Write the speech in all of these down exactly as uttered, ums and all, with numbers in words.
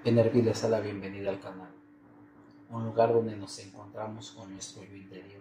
Energy les da la bienvenida al canal, un lugar donde nos encontramos con nuestro yo interior,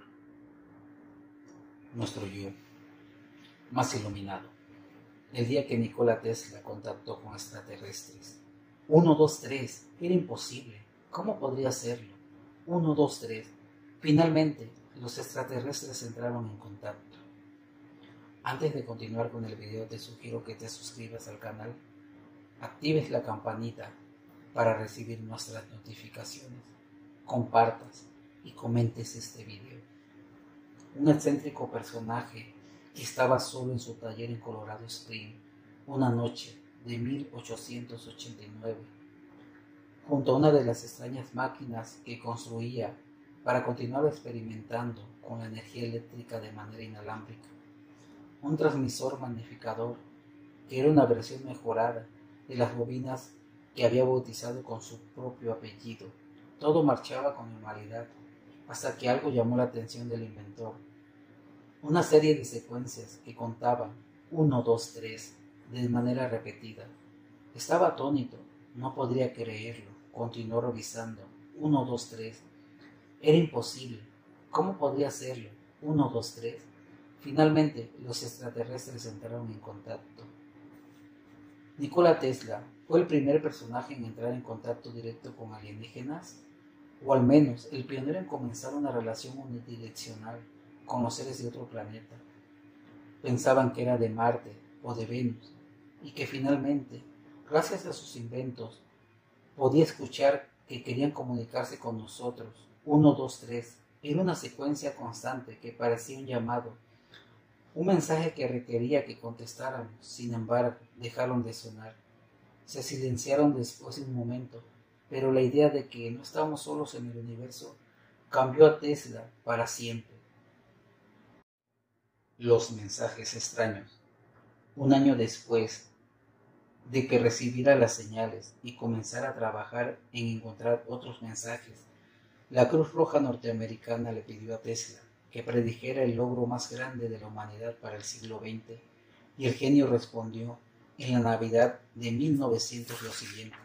nuestro yo más iluminado. El día que Nikola Tesla contactó con extraterrestres, uno, dos, tres, era imposible. ¿Cómo podría hacerlo? uno, dos, tres. Finalmente, los extraterrestres entraron en contacto. Antes de continuar con el video, te sugiero que te suscribas al canal, actives la campanita para recibir nuestras notificaciones, compartas y comentes este video. Un excéntrico personaje que estaba solo en su taller en Colorado Springs una noche de mil ochocientos ochenta y nueve, junto a una de las extrañas máquinas que construía para continuar experimentando con la energía eléctrica de manera inalámbrica. Un transmisor magnificador que era una versión mejorada de las bobinas que había bautizado con su propio apellido. Todo marchaba con normalidad, hasta que algo llamó la atención del inventor. Una serie de secuencias que contaban uno, dos, tres de manera repetida. Estaba atónito, no podría creerlo. Continuó revisando. uno, dos, tres. Era imposible. ¿Cómo podría hacerlo? uno, dos, tres. Finalmente, los extraterrestres entraron en contacto. Nikola Tesla fue el primer personaje en entrar en contacto directo con alienígenas, o al menos el pionero en comenzar una relación unidireccional con los seres de otro planeta. Pensaban que era de Marte o de Venus, y que finalmente, gracias a sus inventos, podía escuchar que querían comunicarse con nosotros. uno, dos, tres. Era una secuencia constante que parecía un llamado, un mensaje que requería que contestáramos. Sin embargo, dejaron de sonar. Se silenciaron después de un momento, pero la idea de que no estábamos solos en el universo cambió a Tesla para siempre. Los mensajes extraños. Un año después de que recibiera las señales y comenzara a trabajar en encontrar otros mensajes, la Cruz Roja norteamericana le pidió a Tesla que predijera el logro más grande de la humanidad para el siglo veinte, y el genio respondió en la Navidad de mil novecientos lo siguiente: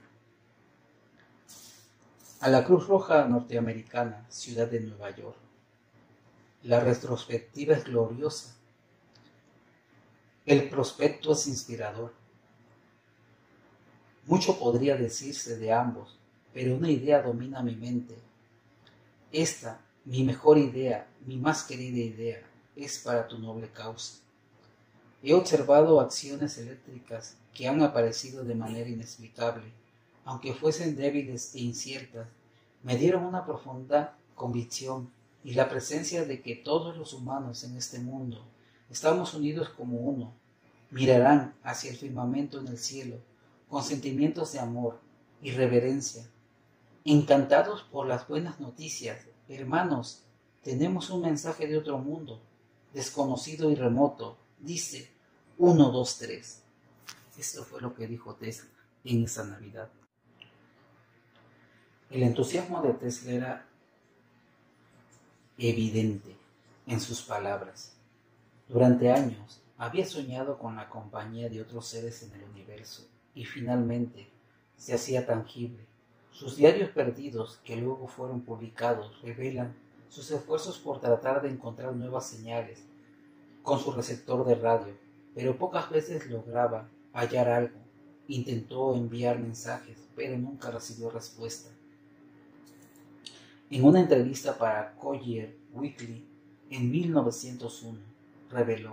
a la Cruz Roja norteamericana, ciudad de Nueva York. La retrospectiva es gloriosa. El prospecto es inspirador. Mucho podría decirse de ambos, pero una idea domina mi mente. Esta, mi mejor idea, mi más querida idea, es para tu noble causa. He observado acciones eléctricas que han aparecido de manera inexplicable, aunque fuesen débiles e inciertas. Me dieron una profunda convicción y la presencia de que todos los humanos en este mundo estamos unidos como uno. Mirarán hacia el firmamento en el cielo con sentimientos de amor y reverencia, encantados por las buenas noticias. Hermanos, tenemos un mensaje de otro mundo, desconocido y remoto. Dice uno, dos, tres. Esto fue lo que dijo Tesla en esa Navidad. El entusiasmo de Tesla era evidente en sus palabras. Durante años había soñado con la compañía de otros seres en el universo y finalmente se hacía tangible. Sus diarios perdidos, que luego fueron publicados, revelan sus esfuerzos por tratar de encontrar nuevas señales con su receptor de radio, pero pocas veces lograba hallar algo. Intentó enviar mensajes, pero nunca recibió respuesta. En una entrevista para Collier Weekly en mil novecientos uno, reveló: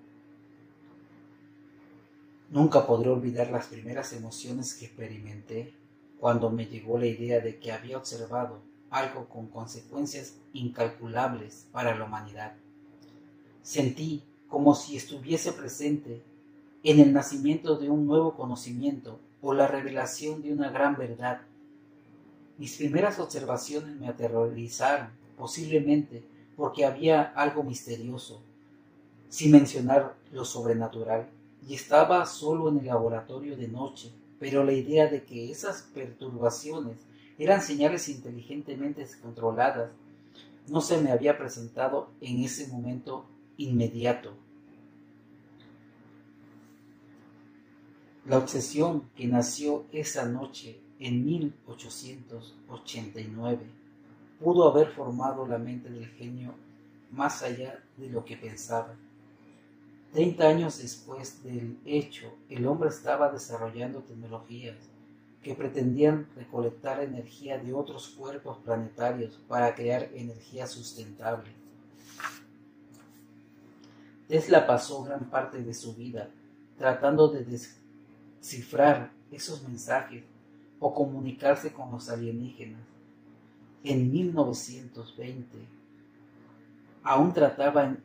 nunca podré olvidar las primeras emociones que experimenté cuando me llegó la idea de que había observado algo con consecuencias incalculables para la humanidad. Sentí como si estuviese presente en el nacimiento de un nuevo conocimiento o la revelación de una gran verdad. Mis primeras observaciones me aterrorizaron, posiblemente porque había algo misterioso, sin mencionar lo sobrenatural, y estaba solo en el laboratorio de noche, pero la idea de que esas perturbaciones eran señales inteligentemente controladas no se me había presentado en ese momento inmediato. La obsesión que nació esa noche en mil ochocientos ochenta y nueve, pudo haber formado la mente del genio más allá de lo que pensaba. Treinta años después del hecho, el hombre estaba desarrollando tecnologías que pretendían recolectar energía de otros cuerpos planetarios para crear energía sustentable. Tesla pasó gran parte de su vida tratando de descifrar esos mensajes o comunicarse con los alienígenas. En mil novecientos veinte aún trataban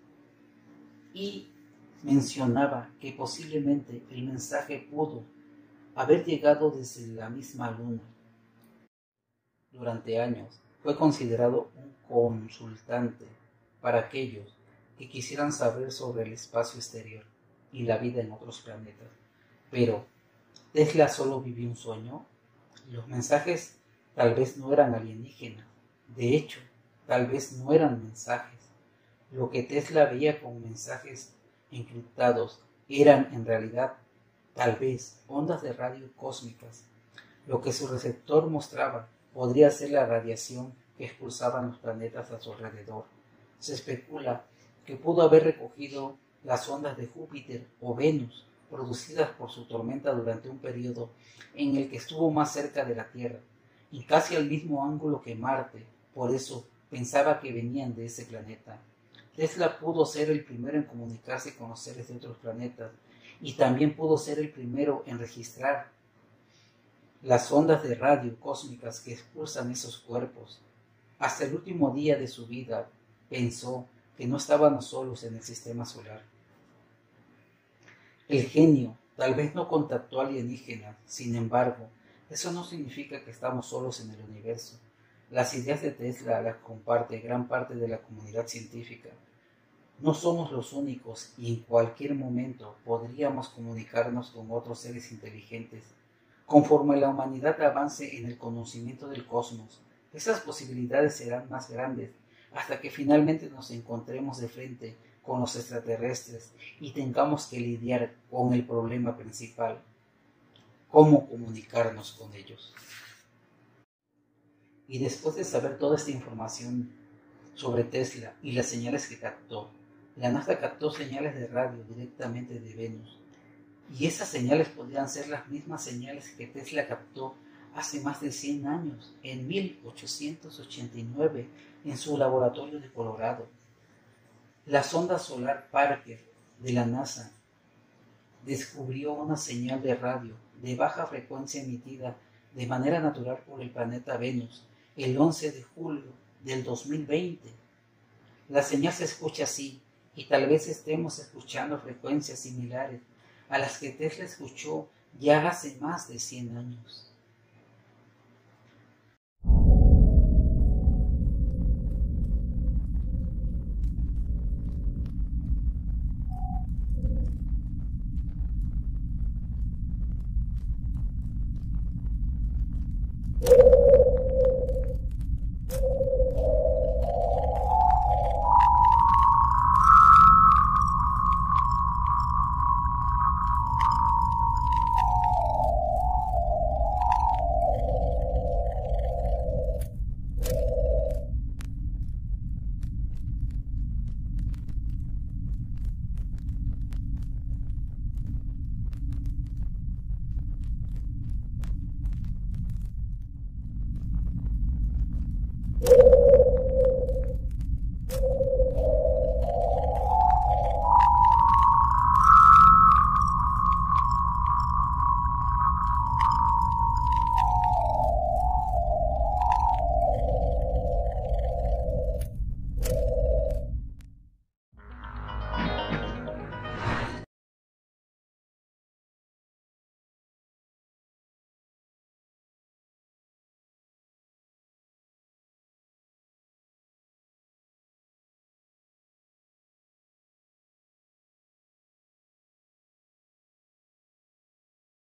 y mencionaba que posiblemente el mensaje pudo haber llegado desde la misma luna. Durante años fue considerado un consultante para aquellos que quisieran saber sobre el espacio exterior y la vida en otros planetas. Pero, ¿Tesla solo vivió un sueño? Los mensajes tal vez no eran alienígenas. De hecho, tal vez no eran mensajes. Lo que Tesla veía como mensajes encriptados eran en realidad tal vez ondas de radio cósmicas. Lo que su receptor mostraba podría ser la radiación que expulsaban los planetas a su alrededor. Se especula que pudo haber recogido las ondas de Júpiter o Venus producidas por su tormenta durante un periodo en el que estuvo más cerca de la Tierra y casi al mismo ángulo que Marte. Por eso pensaba que venían de ese planeta. Tesla pudo ser el primero en comunicarse con los seres de otros planetas y también pudo ser el primero en registrar las ondas de radio cósmicas que expulsan esos cuerpos. Hasta el último día de su vida pensó que no estábamos solos en el sistema solar. El genio tal vez no contactó alienígenas, sin embargo, eso no significa que estamos solos en el universo. Las ideas de Tesla las comparte gran parte de la comunidad científica. No somos los únicos y en cualquier momento podríamos comunicarnos con otros seres inteligentes. Conforme la humanidad avance en el conocimiento del cosmos, esas posibilidades serán más grandes hasta que finalmente nos encontremos de frente con los extraterrestres y tengamos que lidiar con el problema principal: cómo comunicarnos con ellos. Y después de saber toda esta información sobre Tesla y las señales que captó, la NASA captó señales de radio directamente de Venus, y esas señales podrían ser las mismas señales que Tesla captó hace más de cien años, en mil ochocientos ochenta y nueve, en su laboratorio de Colorado. La sonda solar Parker de la NASA descubrió una señal de radio de baja frecuencia emitida de manera natural por el planeta Venus el once de julio del dos mil veinte. La señal se escucha así, y tal vez estemos escuchando frecuencias similares a las que Tesla escuchó ya hace más de cien años.